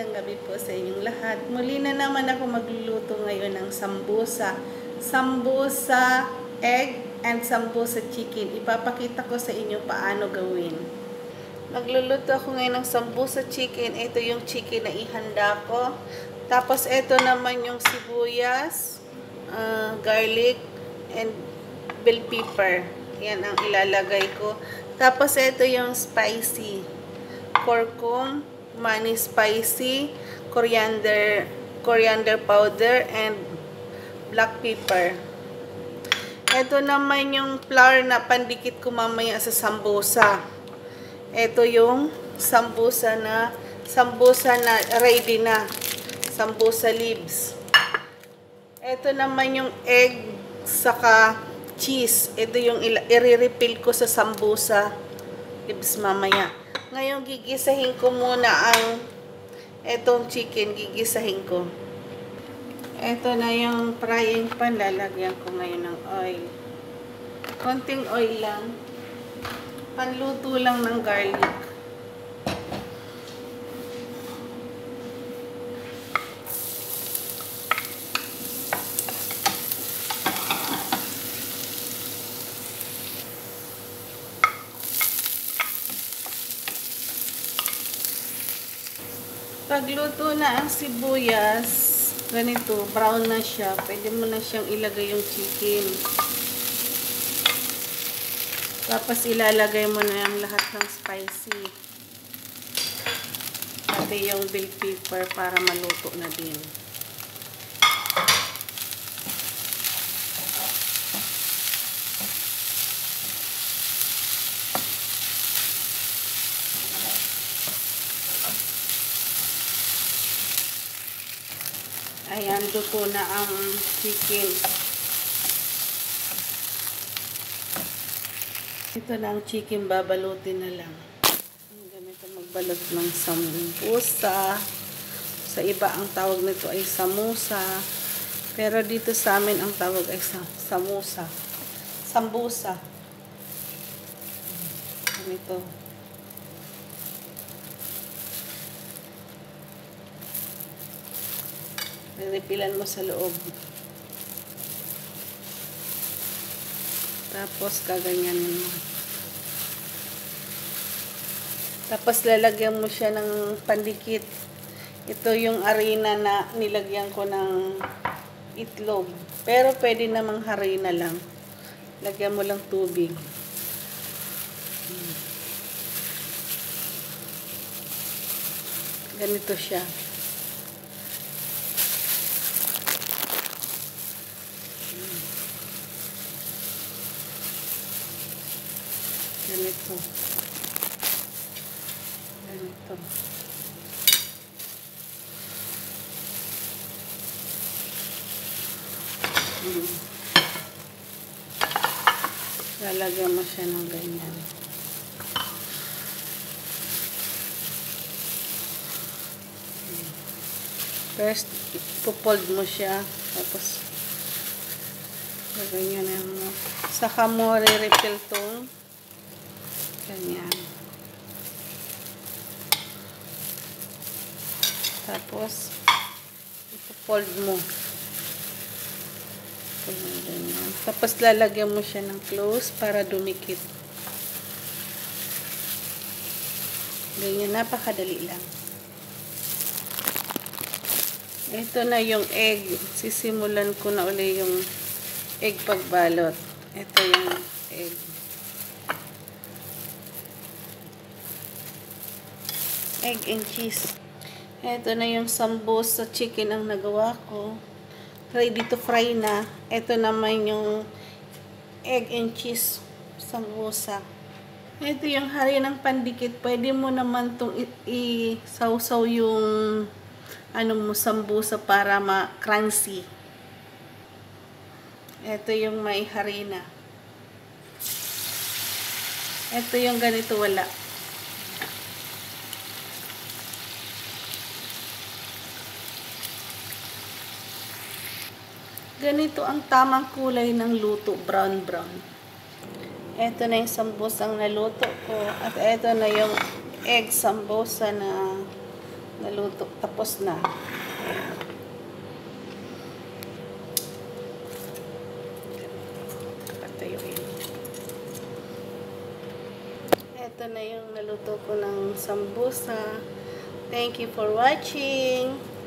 Magandang gabi po sa inyong lahat. Muli na naman ako magluluto ngayon ng sambusa. Sambusa egg and sambusa chicken. Ipapakita ko sa inyo paano gawin. Magluluto ako ngayon ng sambusa chicken. Ito yung chicken na ihanda ko. Tapos ito naman yung sibuyas, garlic, and bell pepper. Yan ang ilalagay ko. Tapos ito yung spicy. Curcum, money spicy, coriander powder, and black pepper. Ito naman yung flour na pandikit ko mamaya sa sambusa. Ito yung sambusa na ready na. Sambusa leaves. Ito naman yung egg saka cheese. Ito yung i-refill ko sa sambusa leaves mamaya. Ngayon, gigisahin ko muna etong chicken, gigisahin ko. Ito na yung frying pan, lalagyan ko ngayon ng oil. Konting oil lang. Panluto lang ng garlic. Pagluto na ang sibuyas, ganito, brown na siya, pwede mo na siyang ilagay yung chicken. Tapos ilalagay mo na yung lahat ng spicy. Pati yung bell pepper para maluto na din. Ayan, luto na ang chicken. Ito na ang chicken, babalutin na lang. Ganito magbalot ng sambusa. Sa iba, ang tawag nito ay samusa. Pero dito sa amin, ang tawag ay samusa. Sambusa. Ganito. Repilan mo sa loob. Tapos kaganyanin mo. Tapos lalagyan mo siya ng pandikit. Ito yung harina na nilagyan ko ng itlog. Pero pwede namang harina lang. Lagyan mo lang tubig. Ganito siya. Ganito. Ganito. Lalagyan mo siya ng ganyan. First, ipopold mo siya. Tapos, ganyan mo. Saka mo re-refill tong ganyan. Tapos, ipo-fold mo. Ganyan. Tapos, lalagyan mo siya ng close para dumikit. Ganyan, napakadali lang. Ito na yung egg. Sisimulan ko na uli yung egg pagbalot. Ito yung egg. Egg and cheese. Ito na yung sambusa chicken ang nagawa ko. Ready to fry na. Ito naman yung egg and cheese sambusa. Ito yung harinang pandikit. Pwede mo naman itong isawsaw yung sambusa para ma-crunchy. Ito yung may harina. Ito yung ganito wala. Ganito ang tamang kulay ng luto, brown-brown. Ito na yung sambusang naluto ko. At ito na yung egg sambusa na Naluto. Tapos na. Patayuin. Ito na yung naluto ko ng sambusa. Thank you for watching.